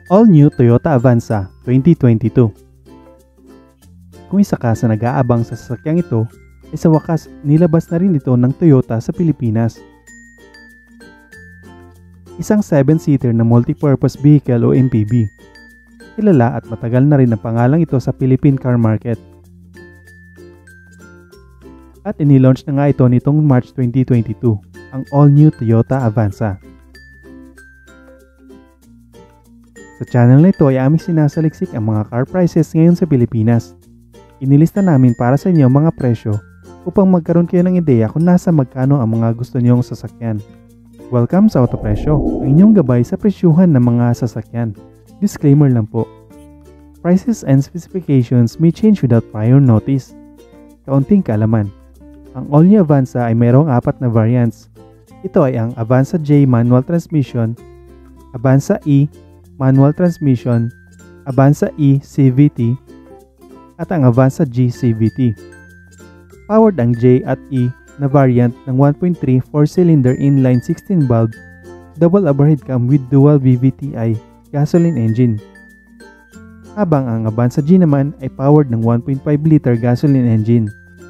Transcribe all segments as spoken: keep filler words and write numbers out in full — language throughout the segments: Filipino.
All-new Toyota Avanza twenty twenty-two. Kung isa ka sa nag-aabang sa sasakyang ito, ay sa wakas nilabas na rin ito ng Toyota sa Pilipinas. Isang seven-seater na multi-purpose vehicle o M P V. Kilala at matagal na rin ang pangalang ito sa Philippine car market. At inilaunch na nga ito nitong March twenty twenty-two, ang all-new Toyota Avanza. Sa channel na ito ay aming sinasaliksik ang mga car prices ngayon sa Pilipinas. Inilista namin para sa inyo mga presyo upang magkaroon kayo ng ideya kung nasa magkano ang mga gusto niyong sasakyan. Welcome sa Auto Presyo, ang inyong gabay sa presyuhan ng mga sasakyan. Disclaimer lang po. Prices and specifications may change without prior notice. Kaunting kaalaman. Ang all-new Avanza ay mayroong apat na variants. Ito ay ang Avanza J manual transmission, Avanza E manual transmission, Avanza E C V T, at ang Avanza G C V T. Powered ang J at E na variant ng one point three four-cylinder inline sixteen valve double overhead cam with dual V V T I gasoline engine. Habang ang Avanza G naman ay powered ng one point five liter gasoline engine.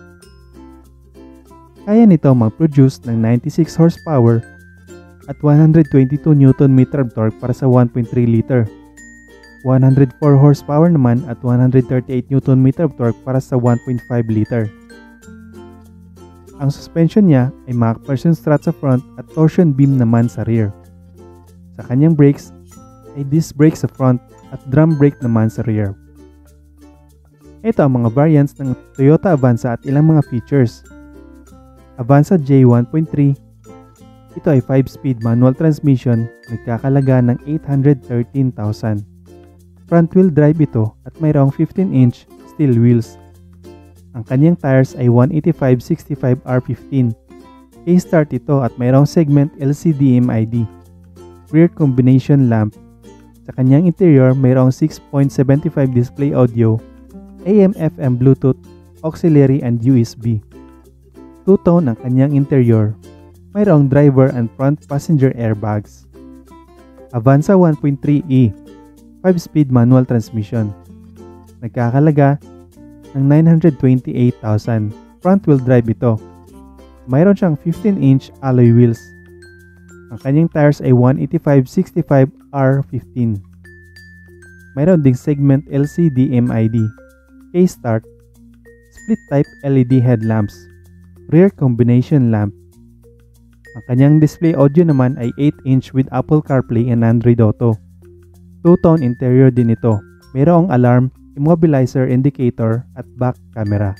Kaya nito mag-produce ng ninety-six horsepower at one hundred twenty-two newton meter torque para sa one point three liter. one hundred four horsepower naman at one hundred thirty-eight newton meter torque para sa one point five liter. Ang suspension niya ay MacPherson strut sa front at torsion beam naman sa rear. Sa kanyang brakes ay disc brake sa front at drum brake naman sa rear. Ito ang mga variants ng Toyota Avanza at ilang mga features. Avanza J one point three. Ito ay five-speed manual transmission, nagkakalaga ng eight hundred thirteen thousand. Front-wheel drive ito at mayroong fifteen inch steel wheels. Ang kanyang tires ay one eighty-five sixty-five R fifteen. K-start ito at mayroong segment L C D M I D. Rear combination lamp. Sa kanyang interior, mayroong six point seven five display audio, A M F M Bluetooth, auxiliary and U S B. Two-tone ang kanyang interior. Mayroong driver and front passenger airbags. Avanza one point three E, five-speed manual transmission. Nagkakalaga ng nine hundred twenty-eight thousand. Front-wheel drive ito. Mayroon siyang fifteen inch alloy wheels. Ang kanyang tires ay one eighty-five sixty-five R fifteen. Mayroon ding segment L C D M I D, K-start, split-type L E D headlamps, rear combination lamp. Ang kanyang display audio naman ay eight inch with Apple CarPlay and Android Auto. Two-tone interior din ito. Mayroong alarm, immobilizer indicator at back camera.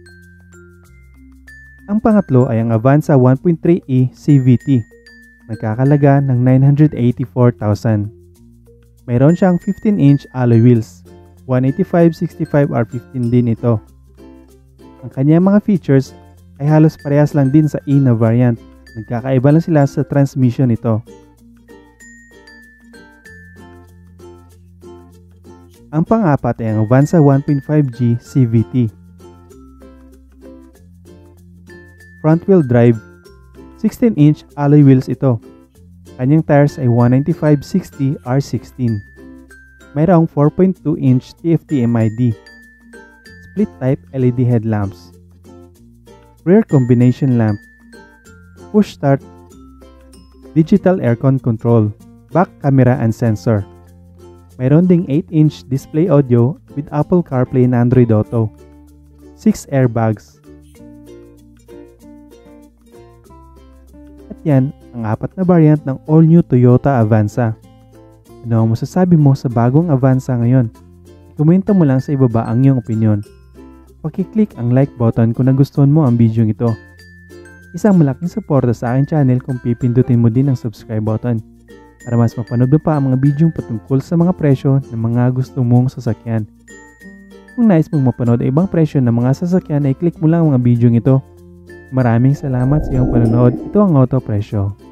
Ang pangatlo ay ang Avanza one point three E C V T. Nagkakalaga ng nine hundred eighty-four thousand. Mayroon siyang fifteen inch alloy wheels. one eighty-five sixty-five R fifteen din ito. Ang kanyang mga features ay halos parehas lang din sa E na variant. Nagkakaiba lang sila sa transmission nito. Ang pang-apat ay ang Avanza one point five G C V T. Front-wheel drive, sixteen inch alloy wheels ito. Kanyang tires ay one ninety-five sixty R sixteen. Mayroong four point two inch T F T M I D. Split-type L E D headlamps. Rear combination lamp. Push start, digital aircon control, back camera and sensor. Mayroon ding eight inch display audio with Apple CarPlay and Android Auto. six airbags. At yan ang apat na variant ng all-new Toyota Avanza. Ano ang masasabi mo sa bagong Avanza ngayon? Komento mo lang sa ibaba ang iyong opinion. Paki-click ang like button kung nagustuhan mo ang video ito. Isang malaking suporta sa aking channel kung pipindutin mo din ang subscribe button para mas mapanood mo pa ang mga bidyong patungkol sa mga presyo ng mga gusto mong sasakyan. Kung nais mong mapanood ang ibang presyo ng mga sasakyan ay click mo lang ang mga bidyong ito. Maraming salamat sa iyong panonood. Ito ang Auto Presyo.